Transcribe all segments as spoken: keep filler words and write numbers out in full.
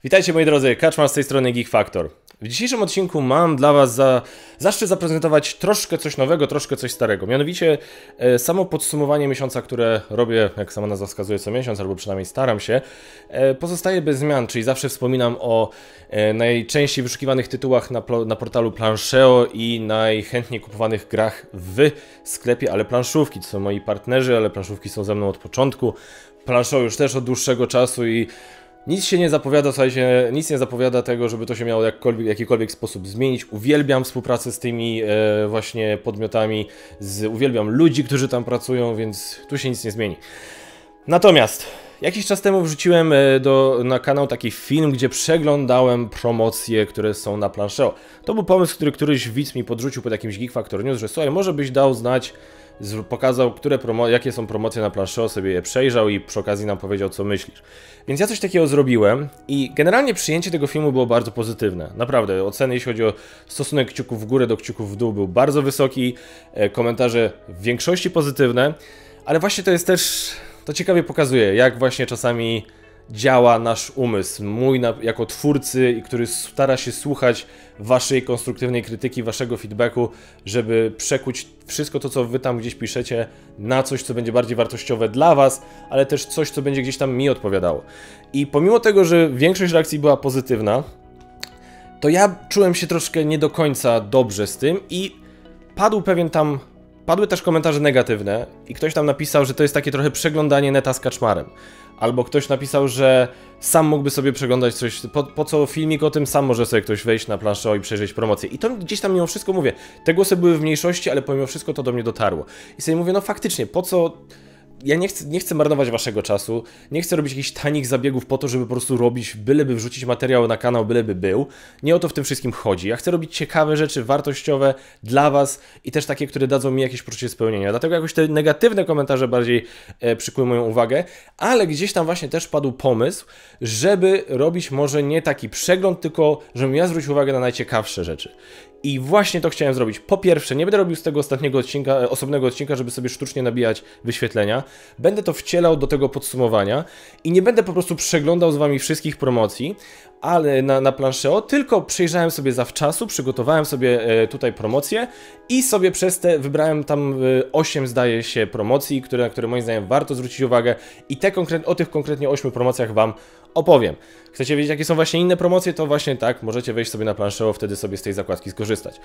Witajcie moi drodzy, Kaczmar z tej strony Geek Factor. W dzisiejszym odcinku mam dla was za, zaszczyt zaprezentować troszkę coś nowego, troszkę coś starego. Mianowicie e, samo podsumowanie miesiąca, które robię, jak sama nazwa wskazuje, co miesiąc, albo przynajmniej staram się, e, pozostaje bez zmian, czyli zawsze wspominam o e, najczęściej wyszukiwanych tytułach na, na portalu Planszeo i najchętniej kupowanych grach w sklepie Ale Planszówki. To są moi partnerzy, Ale Planszówki są ze mną od początku. Planszeo już też od dłuższego czasu i nic się nie zapowiada, słuchajcie, nic nie zapowiada tego, żeby to się miało jakkolwiek, w jakikolwiek sposób zmienić. Uwielbiam współpracę z tymi e, właśnie podmiotami, z, uwielbiam ludzi, którzy tam pracują, więc tu się nic nie zmieni. Natomiast jakiś czas temu wrzuciłem do, na kanał taki film, gdzie przeglądałem promocje, które są na Planszeo. To był pomysł, który któryś widz mi podrzucił pod jakimś Geek Factor News, że słuchaj, może byś dał znać, pokazał, które promo jakie są promocje na Planszeo, sobie je przejrzał i przy okazji nam powiedział, co myślisz. Więc ja coś takiego zrobiłem i generalnie przyjęcie tego filmu było bardzo pozytywne. Naprawdę, oceny jeśli chodzi o stosunek kciuków w górę do kciuków w dół był bardzo wysoki, komentarze w większości pozytywne, ale właśnie to jest też, to ciekawie pokazuje, jak właśnie czasami działa nasz umysł, mój na, jako twórcy, który stara się słuchać waszej konstruktywnej krytyki, waszego feedbacku, żeby przekuć wszystko to, co wy tam gdzieś piszecie, na coś, co będzie bardziej wartościowe dla was, ale też coś, co będzie gdzieś tam mi odpowiadało. I pomimo tego, że większość reakcji była pozytywna, to ja czułem się troszkę nie do końca dobrze z tym i padł pewien tam, padły też komentarze negatywne i ktoś tam napisał, że to jest takie trochę przeglądanie neta z Kaczmarem. Albo ktoś napisał, że sam mógłby sobie przeglądać coś, po, po co filmik o tym, sam może sobie ktoś wejść na Planszeo i przejrzeć promocję. I to gdzieś tam mimo wszystko mówię, te głosy były w mniejszości, ale pomimo wszystko to do mnie dotarło. I sobie mówię, no faktycznie, po co... Ja nie chcę, nie chcę marnować waszego czasu, nie chcę robić jakichś tanich zabiegów po to, żeby po prostu robić, byleby wrzucić materiał na kanał, byleby był. Nie o to w tym wszystkim chodzi. Ja chcę robić ciekawe rzeczy, wartościowe dla was i też takie, które dadzą mi jakieś poczucie spełnienia. Dlatego jakoś te negatywne komentarze bardziej e, przykuły moją uwagę, ale gdzieś tam właśnie też padł pomysł, żeby robić może nie taki przegląd, tylko żebym ja zwrócił uwagę na najciekawsze rzeczy. I właśnie to chciałem zrobić. Po pierwsze, nie będę robił z tego ostatniego odcinka, osobnego odcinka, żeby sobie sztucznie nabijać wyświetlenia. Będę to wcielał do tego podsumowania i nie będę po prostu przeglądał z wami wszystkich promocji, ale na, na Planszeo, tylko przejrzałem sobie zawczasu, przygotowałem sobie e, tutaj promocje i sobie przez te wybrałem tam e, osiem, zdaje się, promocji, które, na które moim zdaniem warto zwrócić uwagę i te konkret, o tych konkretnie ośmiu promocjach wam opowiem. Chcecie wiedzieć, jakie są właśnie inne promocje, to właśnie tak, możecie wejść sobie na Planszeo, wtedy sobie z tej zakładki skorzystać.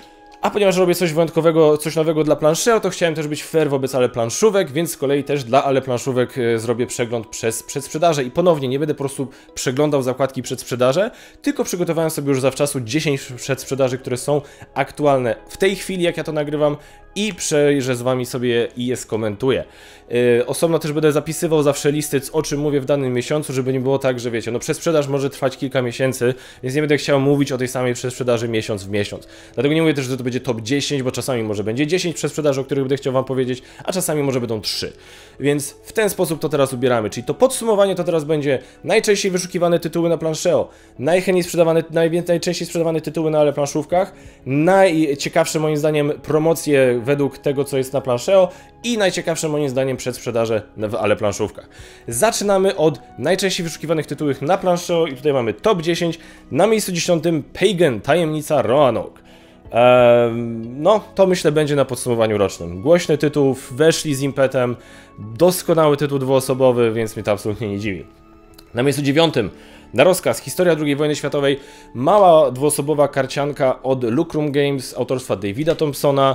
A ponieważ robię coś wyjątkowego, coś nowego dla Planszeo, to chciałem też być fair wobec Ale Planszówek, więc z kolei też dla Ale Planszówek zrobię przegląd przez przedsprzedaże. I ponownie nie będę po prostu przeglądał zakładki przedsprzedaże, tylko przygotowałem sobie już zawczasu dziesięć przedsprzedaży, które są aktualne w tej chwili, jak ja to nagrywam, i przejrzę z wami sobie i je skomentuję. Yy, osobno też będę zapisywał zawsze listy, o czym mówię w danym miesiącu, żeby nie było tak, że wiecie, no przedsprzedaż może trwać kilka miesięcy, więc nie będę chciał mówić o tej samej przedsprzedaży miesiąc w miesiąc. Dlatego nie mówię też, że to będzie top dziesięć, bo czasami może będzie dziesięć przedsprzedaży, o których będę chciał wam powiedzieć, a czasami może będą trzy. Więc w ten sposób to teraz ubieramy, czyli to podsumowanie to teraz będzie najczęściej wyszukiwane tytuły na Planszeo, najchętniej sprzedawane, naj, najczęściej sprzedawane tytuły na Ale Planszówkach, najciekawsze moim zdaniem promocje według tego, co jest na Planszeo i najciekawsze moim zdaniem przedsprzedaże w Ale Planszówkach. Zaczynamy od najczęściej wyszukiwanych tytułów na Planszeo i tutaj mamy top dziesięć. Na miejscu dziesiątym Pagan, Tajemnica Roanoke. Eee, no, to myślę będzie na podsumowaniu rocznym. Głośny tytuł, weszli z impetem, doskonały tytuł dwuosobowy, więc mnie to absolutnie nie dziwi. Na miejscu dziewiątym na rozkaz Historia drugiej wojny światowej, mała dwuosobowa karcianka od Lucrum Games autorstwa Davida Thompsona,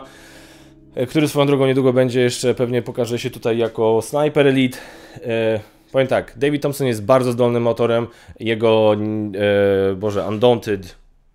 który swoją drogą niedługo będzie jeszcze, pewnie pokaże się tutaj jako Sniper Elite. E, powiem tak, David Thompson jest bardzo zdolnym autorem, jego, e, boże, Undaunted,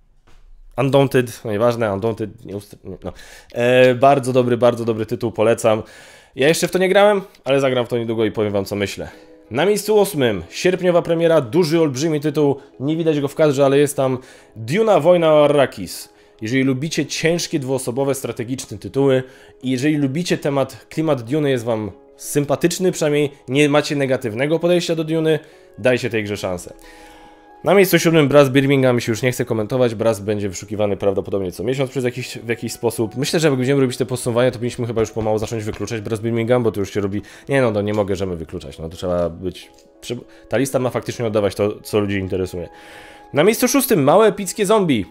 Undaunted, no nieważne, Undaunted, nie, no. e, bardzo dobry, bardzo dobry tytuł, polecam. Ja jeszcze w to nie grałem, ale zagram w to niedługo i powiem wam, co myślę. Na miejscu ósmym, sierpniowa premiera, duży, olbrzymi tytuł, nie widać go w kadrze, ale jest tam Duna, Wojna o Arrakis. Jeżeli lubicie ciężkie, dwuosobowe, strategiczne tytuły i jeżeli lubicie temat, klimat Duny jest wam sympatyczny, przynajmniej nie macie negatywnego podejścia do Duny, dajcie tej grze szansę. Na miejscu siódmym Brass Birmingham się już nie chce komentować. Brass będzie wyszukiwany prawdopodobnie co miesiąc przez jakiś, w jakiś sposób. Myślę, że jak będziemy robić te podsumowania, to powinniśmy chyba już pomału zacząć wykluczać Brass Birmingham, bo to już się robi... Nie no, no nie mogę, żeby wykluczać. No to trzeba być... Ta lista ma faktycznie oddawać to, co ludzi interesuje. Na miejscu szóstym małe epickie zombie.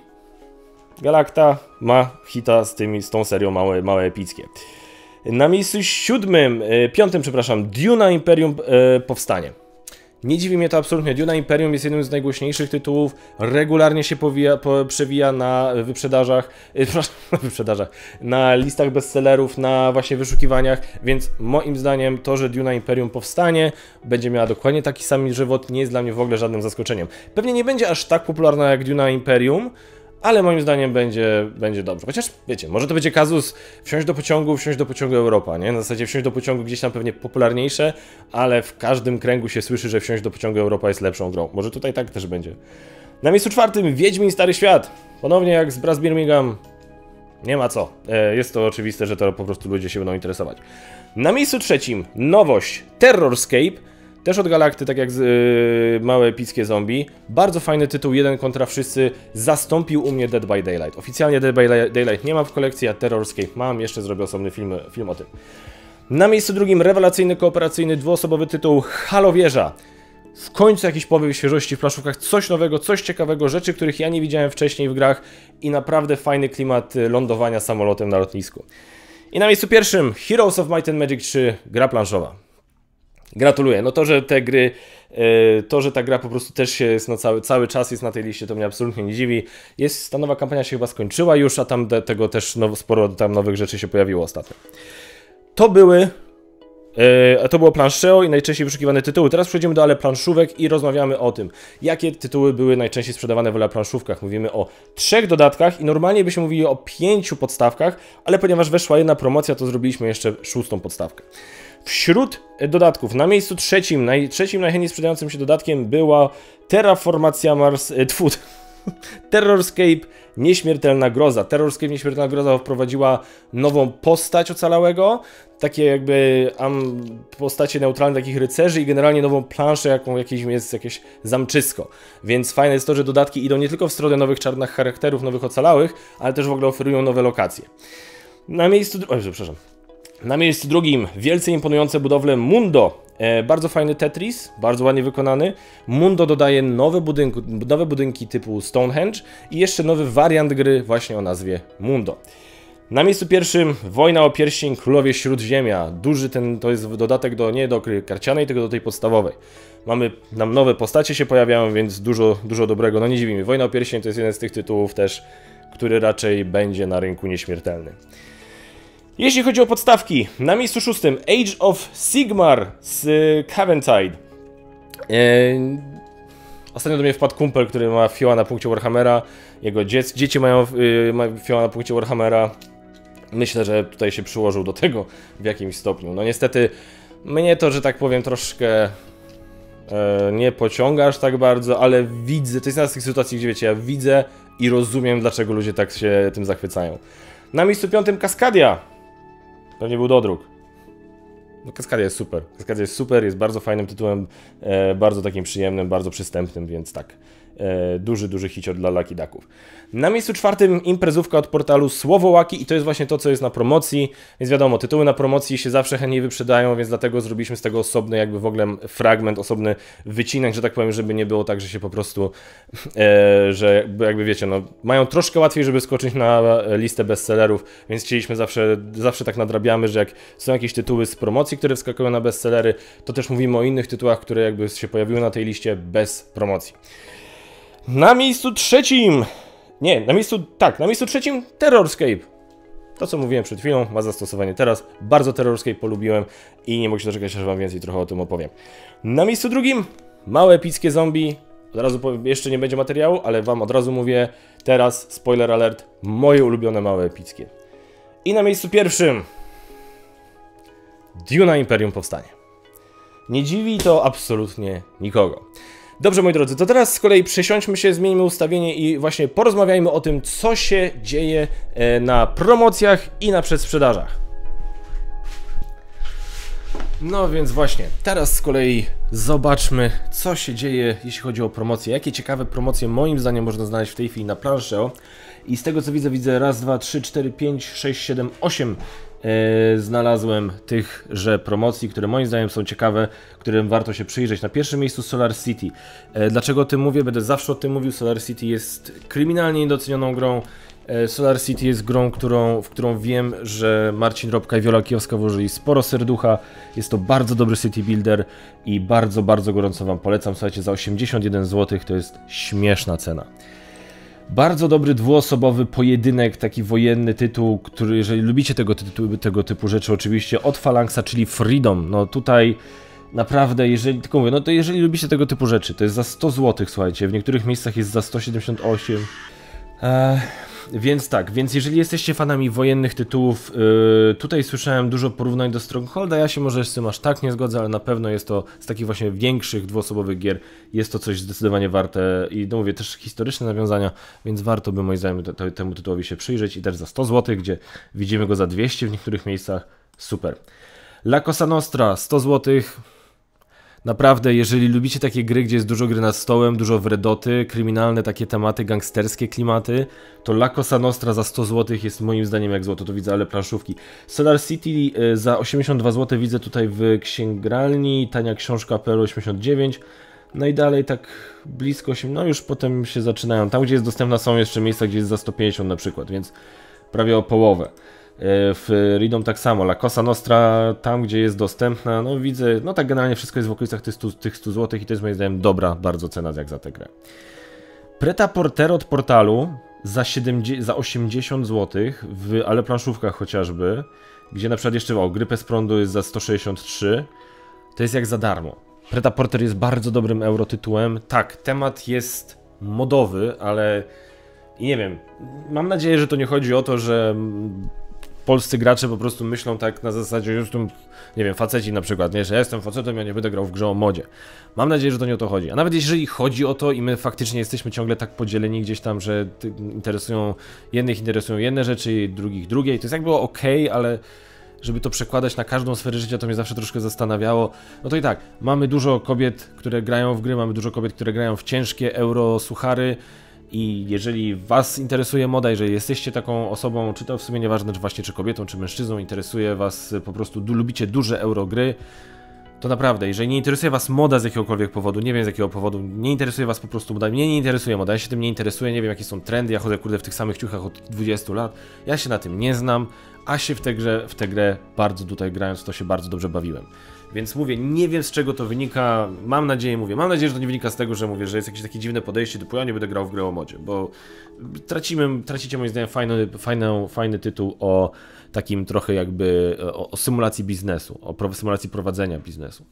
Galacta ma hita z, tymi, z tą serią małe, małe epickie. Na miejscu siódmym, e, piątym, przepraszam, Duna Imperium e, powstanie. Nie dziwi mnie to absolutnie. Duna Imperium jest jednym z najgłośniejszych tytułów, regularnie się powija, po, przewija na wyprzedażach, e, przepraszam, na wyprzedażach, na listach bestsellerów, na właśnie wyszukiwaniach, więc moim zdaniem to, że Duna Imperium powstanie, będzie miała dokładnie taki sam żywot, nie jest dla mnie w ogóle żadnym zaskoczeniem. Pewnie nie będzie aż tak popularna jak Duna Imperium, ale moim zdaniem będzie, będzie dobrze. Chociaż, wiecie, może to będzie kazus wsiąść do pociągu, wsiąść do pociągu Europa, nie? Na zasadzie wsiąść do pociągu gdzieś tam pewnie popularniejsze, ale w każdym kręgu się słyszy, że wsiąść do pociągu Europa jest lepszą grą. Może tutaj tak też będzie. Na miejscu czwartym Wiedźmin Stary Świat. Ponownie jak z Brass Birmingham. Nie ma co. Jest to oczywiste, że to po prostu ludzie się będą interesować. Na miejscu trzecim nowość Terrorscape. Też od Galacty, tak jak z, yy, małe epickie zombie. Bardzo fajny tytuł, jeden kontra wszyscy. Zastąpił u mnie Dead by Daylight. Oficjalnie Dead by Daylight nie mam w kolekcji, a Terrorscape mam. Jeszcze zrobię osobny film, film o tym. Na miejscu drugim rewelacyjny, kooperacyjny, dwuosobowy tytuł Halo Wieża. W końcu jakiś powiew świeżości w planszówkach. Coś nowego, coś ciekawego, rzeczy, których ja nie widziałem wcześniej w grach. I naprawdę fajny klimat lądowania samolotem na lotnisku. I na miejscu pierwszym Heroes of Might and Magic trzy, gra planszowa. Gratuluję. No to, że te gry, to, że ta gra po prostu też się jest na cały, cały czas jest na tej liście, to mnie absolutnie nie dziwi. Jest, ta nowa kampania się chyba skończyła już, a tam de, tego też now, sporo tam nowych rzeczy się pojawiło ostatnio. To były, e, to było planszeo i najczęściej wyszukiwane tytuły. Teraz przejdziemy do ale planszówek i rozmawiamy o tym, jakie tytuły były najczęściej sprzedawane w ale planszówkach. Mówimy o trzech dodatkach i normalnie byśmy mówili o pięciu podstawkach, ale ponieważ weszła jedna promocja, to zrobiliśmy jeszcze szóstą podstawkę. Wśród dodatków na miejscu trzecim, naj, trzecim najchętniej sprzedającym się dodatkiem była Terraformacja Mars... E, tfu, Terrorscape Nieśmiertelna Groza. Terrorscape Nieśmiertelna Groza wprowadziła nową postać ocalałego, takie jakby um, postacie neutralne takich rycerzy i generalnie nową planszę, jaką jakieś jest jakieś zamczysko. Więc fajne jest to, że dodatki idą nie tylko w stronę nowych czarnych charakterów, nowych ocalałych, ale też w ogóle oferują nowe lokacje. Na miejscu... O, przepraszam. Na miejscu drugim wielce imponujące budowle Mundo. E, bardzo fajny Tetris, bardzo ładnie wykonany. Mundo dodaje nowe, budynku, nowe budynki typu Stonehenge i jeszcze nowy wariant gry właśnie o nazwie Mundo. Na miejscu pierwszym Wojna o Pierścień, Królowie Śródziemia. Duży ten, to jest dodatek do, nie do gry karcianej, tylko do tej podstawowej. Mamy, nam nowe postacie się pojawiają, więc dużo, dużo dobrego. No nie dziwi mnie. Wojna o Pierścień to jest jeden z tych tytułów też, który raczej będzie na rynku nieśmiertelny. Jeśli chodzi o podstawki, na miejscu szóstym Age of Sigmar z Caventide. Eee, ostatnio do mnie wpadł kumpel, który ma fioła na punkcie Warhammera. Jego dziec, dzieci mają yy, ma fioła na punkcie Warhammera. Myślę, że tutaj się przyłożył do tego w jakimś stopniu. No niestety mnie to, że tak powiem, troszkę e, nie pociąga aż tak bardzo, ale widzę, to jest jedna z tych sytuacji, gdzie wiecie, ja widzę i rozumiem, dlaczego ludzie tak się tym zachwycają. Na miejscu piątym Kaskadia. Pewnie był dodruk. No Kaskadia jest super. Kaskadia jest super, jest bardzo fajnym tytułem, e, bardzo takim przyjemnym, bardzo przystępnym, więc tak. E, duży, duży hicior dla Lucky Ducków. Na miejscu czwartym imprezówka od portalu Słowołaki i to jest właśnie to, co jest na promocji, więc wiadomo, tytuły na promocji się zawsze chętniej wyprzedają, więc dlatego zrobiliśmy z tego osobny jakby w ogóle fragment, osobny wycinek, że tak powiem, żeby nie było tak, że się po prostu, e, że jakby wiecie, no mają troszkę łatwiej, żeby skoczyć na listę bestsellerów, więc chcieliśmy zawsze, zawsze tak nadrabiamy, że jak są jakieś tytuły z promocji, które wskakują na bestsellery, to też mówimy o innych tytułach, które jakby się pojawiły na tej liście bez promocji. Na miejscu trzecim, nie, na miejscu, tak, na miejscu trzecim Terrorscape. To, co mówiłem przed chwilą, ma zastosowanie teraz. Bardzo Terrorscape polubiłem i nie mogę się doczekać, aż wam więcej trochę o tym opowiem. Na miejscu drugim małe epickie zombie. Od razu powiem, jeszcze nie będzie materiału, ale wam od razu mówię teraz, spoiler alert, moje ulubione małe epickie. I na miejscu pierwszym Duna Imperium powstanie. Nie dziwi to absolutnie nikogo. Dobrze, moi drodzy, to teraz z kolei przesiądźmy się, zmieńmy ustawienie i właśnie porozmawiajmy o tym, co się dzieje na promocjach i na przedsprzedażach. No więc właśnie, teraz z kolei zobaczmy, co się dzieje, jeśli chodzi o promocje. Jakie ciekawe promocje moim zdaniem można znaleźć w tej chwili na Planszeo. I z tego co widzę, widzę raz, dwa, trzy, cztery, pięć, sześć, siedem, osiem e, znalazłem tychże promocji, które moim zdaniem są ciekawe, którym warto się przyjrzeć. Na pierwszym miejscu Solar City. E, dlaczego o tym mówię? Będę zawsze o tym mówił. Solar City jest kryminalnie niedocenioną grą. Solar City jest grą, którą, w którą wiem, że Marcin Robka i Wiola Kijowska włożyli sporo serducha. Jest to bardzo dobry city builder i bardzo, bardzo gorąco Wam polecam. Słuchajcie, za osiemdziesiąt jeden złotych to jest śmieszna cena. Bardzo dobry dwuosobowy pojedynek, taki wojenny tytuł, który, jeżeli lubicie tego, tytułu, tego typu rzeczy, oczywiście od Phalanxa, czyli Freedom. No tutaj naprawdę, jeżeli, tylko mówię, no to jeżeli lubicie tego typu rzeczy, to jest za sto złotych, słuchajcie, w niektórych miejscach jest za sto siedemdziesiąt osiem. Eee, więc tak, więc jeżeli jesteście fanami wojennych tytułów, yy, tutaj słyszałem dużo porównań do Strongholda, ja się może z tym aż tak nie zgodzę, ale na pewno jest to z takich właśnie większych dwuosobowych gier, jest to coś zdecydowanie warte i no mówię, też historyczne nawiązania, więc warto by moim zdaniem to, to, temu tytułowi się przyjrzeć i też za sto złotych, gdzie widzimy go za dwieście w niektórych miejscach, super. La Cosa Nostra, sto złotych. Naprawdę, jeżeli lubicie takie gry, gdzie jest dużo gry nad stołem, dużo wredoty, kryminalne takie tematy, gangsterskie klimaty, to La Cosa Nostra za sto złotych jest moim zdaniem jak złoto, to widzę, ale planszówki. Solar City y, za osiemdziesiąt dwa złote widzę tutaj w księgarni, tania książka P L osiemdziesiąt dziewięć, no i dalej tak blisko się, no już potem się zaczynają, tam gdzie jest dostępna są jeszcze miejsca, gdzie jest za sto pięćdziesiąt na przykład, więc prawie o połowę. W Freedom tak samo, La Cosa Nostra tam gdzie jest dostępna, no widzę, no tak generalnie wszystko jest w okolicach tych stu, tych stu złotych i to jest moim zdaniem dobra bardzo cena jak za tę grę. Pret-a-Porter od Portalu za, siedemdziesiąt, za osiemdziesiąt złotych, w, ale planszówkach chociażby, gdzie na przykład jeszcze o, Grypę z prądu jest za sto sześćdziesiąt trzy, to jest jak za darmo. Pret-a-Porter jest bardzo dobrym eurotytułem, tak, temat jest modowy, ale i nie wiem, mam nadzieję, że to nie chodzi o to, że polscy gracze po prostu myślą tak na zasadzie, już tu, nie wiem, faceci na przykład, nie, że ja jestem facetem, ja nie będę grał w grze o modzie. Mam nadzieję, że to nie o to chodzi. A nawet jeżeli chodzi o to i my faktycznie jesteśmy ciągle tak podzieleni gdzieś tam, że interesują, jednych interesują jedne rzeczy, drugich drugie i to jest jakby okej, ale żeby to przekładać na każdą sferę życia, to mnie zawsze troszkę zastanawiało. No to i tak, mamy dużo kobiet, które grają w gry, mamy dużo kobiet, które grają w ciężkie euro suchary. I jeżeli Was interesuje moda, jeżeli jesteście taką osobą, czy to w sumie nieważne, czy właśnie czy kobietą, czy mężczyzną, interesuje Was po prostu, du lubicie duże eurogry, to naprawdę, jeżeli nie interesuje Was moda z jakiegokolwiek powodu, nie wiem z jakiego powodu, nie interesuje Was po prostu moda, mnie nie interesuje moda, ja się tym nie interesuję, nie wiem jakie są trendy, ja chodzę kurde w tych samych ciuchach od dwudziestu lat, ja się na tym nie znam, a się w tę grę, w tę grę bardzo tutaj grając, to się bardzo dobrze bawiłem. Więc mówię, nie wiem z czego to wynika, mam nadzieję, mówię, mam nadzieję, że to nie wynika z tego, że mówię, że jest jakieś takie dziwne podejście, typu ja nie będę grał w grę o modzie, bo tracimy, tracicie moim zdaniem fajny, fajny, fajny tytuł o takim trochę jakby, o, o symulacji biznesu, o pro, symulacji prowadzenia biznesu.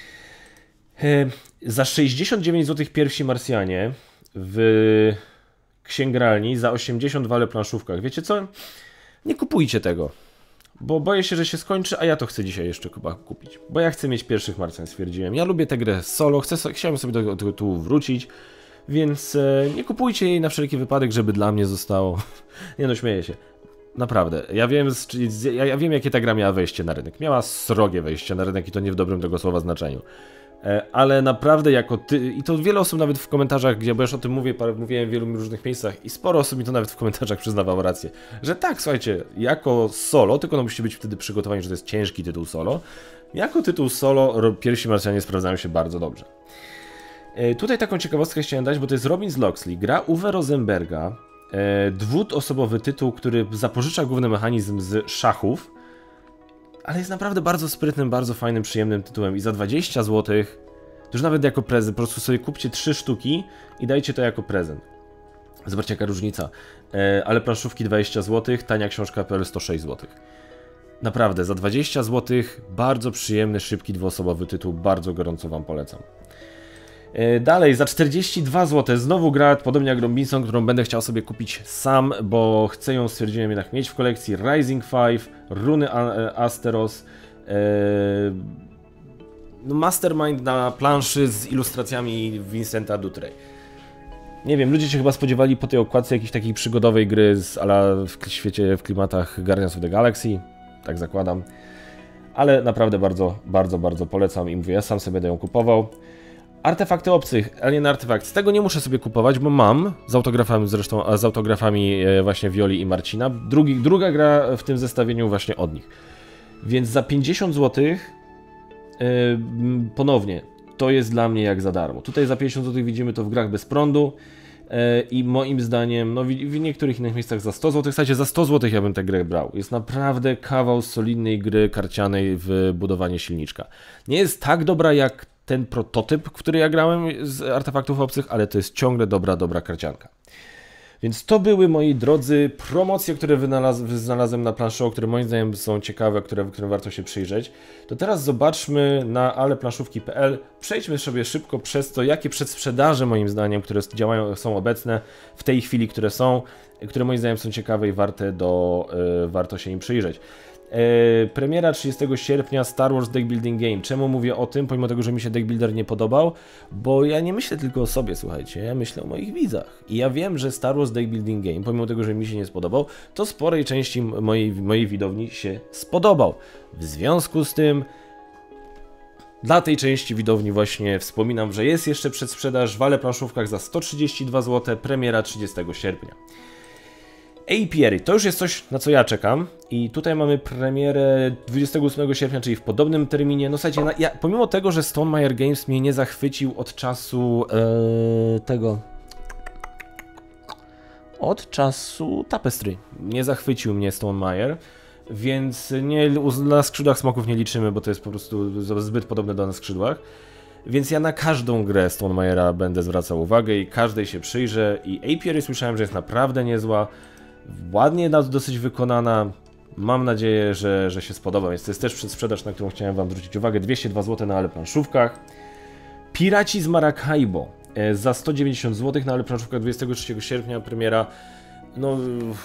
E, za sześćdziesiąt dziewięć złotych pierwsi Marsjanie w księgarni, za osiemdziesiąt w ale planszówkach. Wiecie co? Nie kupujcie tego. Bo boję się, że się skończy, a ja to chcę dzisiaj jeszcze chyba kupić. Bo ja chcę mieć pierwszych Marsjan, stwierdziłem. Ja lubię tę grę solo, chcę, chciałem sobie do tego tu wrócić, więc e, nie kupujcie jej na wszelki wypadek, żeby dla mnie zostało. Nie no, śmieję się. Naprawdę. Ja wiem, ja, ja wiem, jakie ta gra miała wejście na rynek. Miała srogie wejście na rynek i to nie w dobrym tego słowa znaczeniu. Ale naprawdę jako ty, i to wiele osób nawet w komentarzach, gdzie, bo już o tym mówię, parę, mówiłem w wielu różnych miejscach i sporo osób mi to nawet w komentarzach przyznawało rację, że tak, słuchajcie, jako solo, tylko no musicie być wtedy przygotowani, że to jest ciężki tytuł solo, jako tytuł solo pierwsi Marsjanie sprawdzają się bardzo dobrze. Tutaj taką ciekawostkę chciałem dać, bo to jest Robin z Locksley, gra Uwe Rosenberga, dwuosobowy tytuł, który zapożycza główny mechanizm z szachów, ale jest naprawdę bardzo sprytnym, bardzo fajnym, przyjemnym tytułem i za dwadzieścia złotych, to już nawet jako prezent, po prostu sobie kupcie trzy sztuki i dajcie to jako prezent. Zobaczcie jaka różnica, e, ale planszówki dwadzieścia złotych, tania książka P L sto sześć złotych. Naprawdę, za dwadzieścia złotych bardzo przyjemny, szybki, dwuosobowy tytuł, bardzo gorąco Wam polecam. E, dalej, za czterdzieści dwa złote, znowu gra, podobnie jak Robinson, którą będę chciał sobie kupić sam, bo chcę ją, stwierdziłem, jednak mieć w kolekcji. Rising pięć, Runy Asteros, e, Mastermind na planszy z ilustracjami Vincenta Dutrey. Nie wiem, ludzie się chyba spodziewali po tej okładce jakiejś takiej przygodowej gry z ala w świecie, w klimatach Guardians of the Galaxy, tak zakładam. ale naprawdę bardzo, bardzo, bardzo polecam i mówię, ja sam sobie będę ją kupował. Artefakty obcych, Alien Artifact, z tego nie muszę sobie kupować, bo mam, z autografami zresztą, z autografami właśnie Violi i Marcina, Drugi, druga gra w tym zestawieniu właśnie od nich. Więc za pięćdziesiąt złotych yy, ponownie, to jest dla mnie jak za darmo. Tutaj za pięćdziesiąt złotych widzimy to w grach bez prądu yy, i moim zdaniem, no w, w niektórych innych miejscach za sto złotych, w zasadzie za sto złotych ja bym tę grę brał. Jest naprawdę kawał solidnej gry karcianej w budowanie silniczka. Nie jest tak dobra jak ten prototyp, który ja grałem z Artefaktów Obcych, ale to jest ciągle dobra, dobra karcianka. Więc to były, moi drodzy, promocje, które wynalaz znalazłem na Planszą, które moim zdaniem są ciekawe, które, którym warto się przyjrzeć. To teraz zobaczmy na aleplanszówki kropka p l. Przejdźmy sobie szybko przez to, jakie przedsprzedaże moim zdaniem, które działają, są obecne w tej chwili, które są, które moim zdaniem są ciekawe i warte, do, yy, warto się im przyjrzeć. Eee, premiera trzydziestego sierpnia Star Wars Deck Building Game. Czemu mówię o tym, pomimo tego, że mi się Deck Builder nie podobał? Bo ja nie myślę tylko o sobie, słuchajcie, ja myślę o moich widzach. I ja wiem, że Star Wars Deck Building Game, pomimo tego, że mi się nie spodobał, to sporej części mojej, mojej widowni się spodobał. W związku z tym dla tej części widowni właśnie wspominam, że jest jeszcze przedsprzedaż w aleplanszówkach za sto trzydzieści dwa złote, premiera trzydziestego sierpnia. Apiary, to już jest coś, na co ja czekam i tutaj mamy premierę dwudziestego ósmego sierpnia, czyli w podobnym terminie. No słuchajcie, ja, pomimo tego, że Stonemaier Games mnie nie zachwycił od czasu ee, tego... Od czasu Tapestry. Nie zachwycił mnie Stonemaier, więc nie, na skrzydłach smoków nie liczymy, bo to jest po prostu zbyt podobne do na skrzydłach. Więc ja na każdą grę Stonemaiera będę zwracał uwagę i każdej się przyjrzę i Apiary słyszałem, że jest naprawdę niezła. Ładnie dosyć wykonana, mam nadzieję, że, że się spodoba, więc to jest też przedsprzedaż, na którą chciałem wam zwrócić uwagę, dwieście dwa złote na aleplanszówkach. Piraci z Maracaibo za sto dziewięćdziesiąt złotych na aleplanszówkach dwudziestego trzeciego sierpnia, premiera, no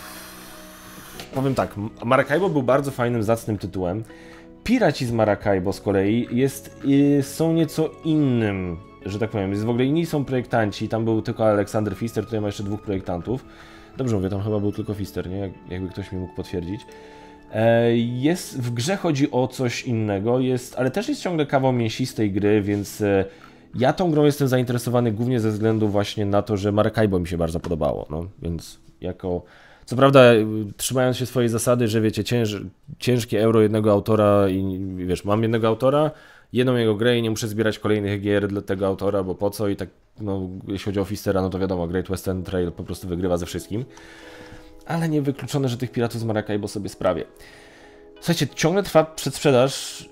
powiem tak, Maracaibo był bardzo fajnym, zacnym tytułem. Piraci z Maracaibo z kolei jest, są nieco innym, że tak powiem, jest w ogóle inni są projektanci, tam był tylko Aleksander Pfister, tutaj ma jeszcze dwóch projektantów. Dobrze mówię, tam chyba był tylko Pfister, nie? Jakby ktoś mi mógł potwierdzić. Jest, w grze chodzi o coś innego, jest, ale też jest ciągle kawał mięsistej gry, więc ja tą grą jestem zainteresowany głównie ze względu właśnie na to, że Maracaibo mi się bardzo podobało, no, więc jako... Co prawda, trzymając się swojej zasady, że wiecie, cięż, ciężkie euro jednego autora i wiesz, mam jednego autora, jedną jego grę i nie muszę zbierać kolejnych gier dla tego autora, bo po co i tak, no, jeśli chodzi o Pfistera, no to wiadomo, Great Western Trail po prostu wygrywa ze wszystkim. Ale nie wykluczone, że tych piratów z Maracaibo sobie sprawię. Słuchajcie, ciągle trwa przedsprzedaż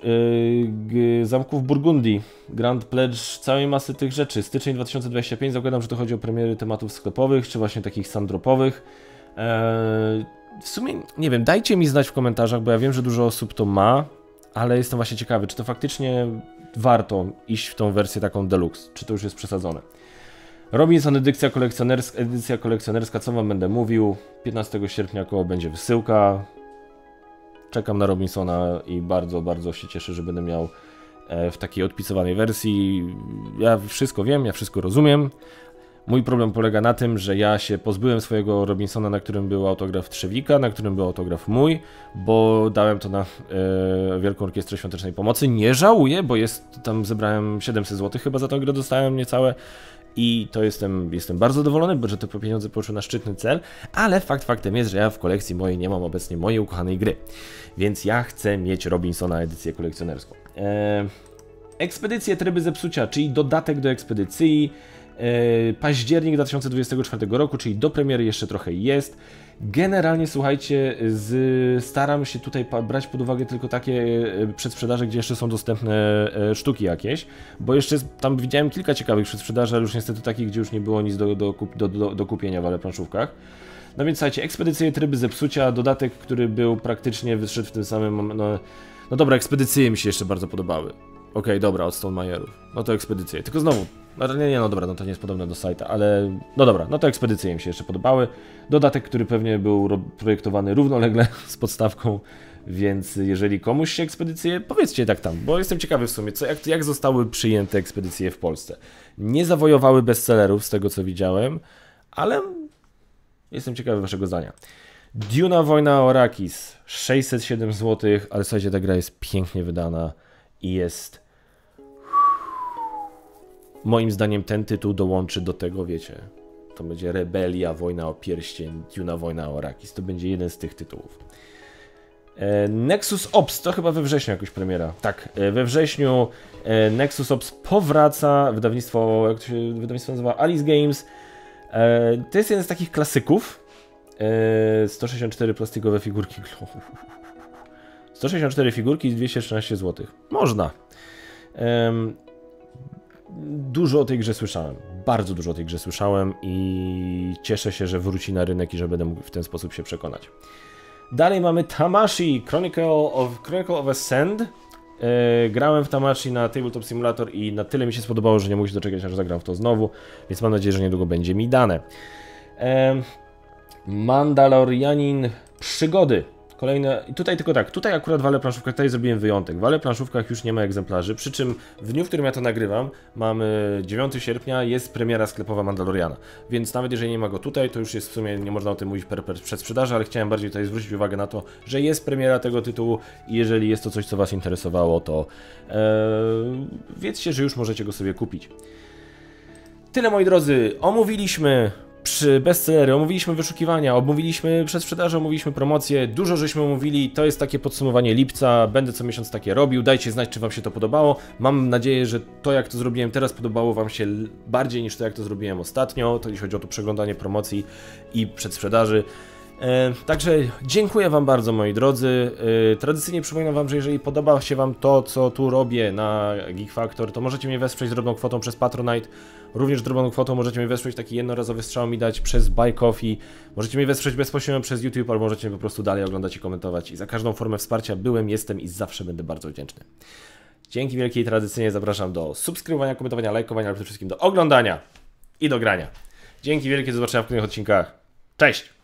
yy, zamków Burgundii, Grand Pledge, całej masy tych rzeczy. Styczeń dwa tysiące dwudziesty piąty, zakładam, że to chodzi o premiery tematów sklepowych, czy właśnie takich sandropowych. Eee, w sumie, nie wiem, dajcie mi znać w komentarzach, bo ja wiem, że dużo osób to ma, ale jestem właśnie ciekawy, czy to faktycznie warto iść w tą wersję taką deluxe, czy to już jest przesadzone. Robinson edycja kolekcjonerska, edycja kolekcjonerska, co wam będę mówił, piętnastego sierpnia koło będzie wysyłka. Czekam na Robinsona i bardzo, bardzo się cieszę, że będę miał w takiej odpisowanej wersji. Ja wszystko wiem, ja wszystko rozumiem. Mój problem polega na tym, że ja się pozbyłem swojego Robinsona, na którym był autograf Trzewika, na którym był autograf mój, bo dałem to na e, Wielką Orkiestrę Świątecznej Pomocy. Nie żałuję, bo jest, tam zebrałem siedemset złotych chyba za tę grę, dostałem niecałe i to jestem, jestem bardzo zadowolony, bo że te pieniądze poszły na szczytny cel, ale fakt faktem jest, że ja w kolekcji mojej nie mam obecnie mojej ukochanej gry, więc ja chcę mieć Robinsona edycję kolekcjonerską. E, ekspedycje Tryby Zepsucia, czyli dodatek do ekspedycji. Październik dwa tysiące dwudziestego czwartego roku, czyli do premiery jeszcze trochę jest. Generalnie słuchajcie, z, staram się tutaj brać pod uwagę tylko takie przedsprzedaże, gdzie jeszcze są dostępne sztuki jakieś, bo jeszcze tam widziałem kilka ciekawych przedsprzedaży, ale już niestety takich, gdzie już nie było nic do, do, do, do, do kupienia w aleplanszówkach. No więc słuchajcie, ekspedycje Tryby Zepsucia, dodatek, który był praktycznie wyszedł w tym samym... No, no dobra, ekspedycje mi się jeszcze bardzo podobały. Okej, okay, dobra, od Stonemaierów. No to ekspedycje. Tylko znowu, no nie, nie, no dobra, no to nie jest podobne do Sajta, ale no dobra, no to ekspedycje mi się jeszcze podobały. Dodatek, który pewnie był projektowany równolegle z podstawką, więc jeżeli komuś się ekspedycje, powiedzcie tak tam, bo jestem ciekawy w sumie, co, jak, jak zostały przyjęte ekspedycje w Polsce. Nie zawojowały bestsellerów z tego, co widziałem, ale jestem ciekawy waszego zdania. Duna Wojna o Arrakis, sześćset siedem złotych, ale słuchajcie, ta gra jest pięknie wydana i jest... Moim zdaniem ten tytuł dołączy do tego, wiecie, to będzie Rebelia, Wojna o Pierścień, Duna Wojna o Arrakis, to będzie jeden z tych tytułów. Nexus Ops, to chyba we wrześniu jakoś premiera. Tak, we wrześniu Nexus Ops powraca, wydawnictwo, jak to się wydawnictwo nazywa? Alice Games. To jest jeden z takich klasyków. sto sześćdziesiąt cztery plastikowe figurki. sto sześćdziesiąt cztery figurki i dwieście trzynaście złotych. Można. Dużo o tej grze słyszałem. Bardzo dużo o tej grze słyszałem i cieszę się, że wróci na rynek i że będę mógł w ten sposób się przekonać. Dalej mamy Tamashii Chronicle of, Chronicle of Ascend. Yy, grałem w Tamashii na Tabletop Simulator i na tyle mi się spodobało, że nie mogę się doczekać, aż zagram w to znowu, więc mam nadzieję, że niedługo będzie mi dane. Yy, Mandalorianin Przygody. Kolejne, i tutaj tylko tak, tutaj akurat w Wale Planszówkach, tutaj zrobiłem wyjątek. W Wale Planszówkach już nie ma egzemplarzy, przy czym w dniu, w którym ja to nagrywam, mamy dziewiątego sierpnia, jest premiera sklepowa Mandaloriana. Więc nawet jeżeli nie ma go tutaj, to już jest w sumie, nie można o tym mówić per, per przedsprzedaży, ale chciałem bardziej tutaj zwrócić uwagę na to, że jest premiera tego tytułu i jeżeli jest to coś, co Was interesowało, to ee, wiedzcie, że już możecie go sobie kupić. Tyle, moi drodzy, omówiliśmy przy bestsellery, omówiliśmy wyszukiwania, omówiliśmy przedsprzedaże, omówiliśmy promocje, dużo żeśmy omówili, to jest takie podsumowanie lipca, będę co miesiąc takie robił, dajcie znać, czy Wam się to podobało, mam nadzieję, że to, jak to zrobiłem teraz, podobało Wam się bardziej niż to, jak to zrobiłem ostatnio, to jeśli chodzi o to przeglądanie promocji i przedsprzedaży. E, także dziękuję Wam bardzo, moi drodzy. E, tradycyjnie przypominam Wam, że jeżeli podoba się Wam to, co tu robię na Geek Factor, to możecie mnie wesprzeć drobną kwotą przez Patronite. Również drobną kwotą możecie mnie wesprzeć, taki jednorazowy strzał mi dać przez Buy Coffee. Możecie mnie wesprzeć bezpośrednio przez YouTube, albo możecie mnie po prostu dalej oglądać i komentować. I za każdą formę wsparcia byłem, jestem i zawsze będę bardzo wdzięczny. Dzięki wielkiej, tradycyjnie zapraszam do subskrybowania, komentowania, lajkowania, ale przede wszystkim do oglądania i do grania. Dzięki wielkie, do zobaczenia w kolejnych odcinkach. Cześć!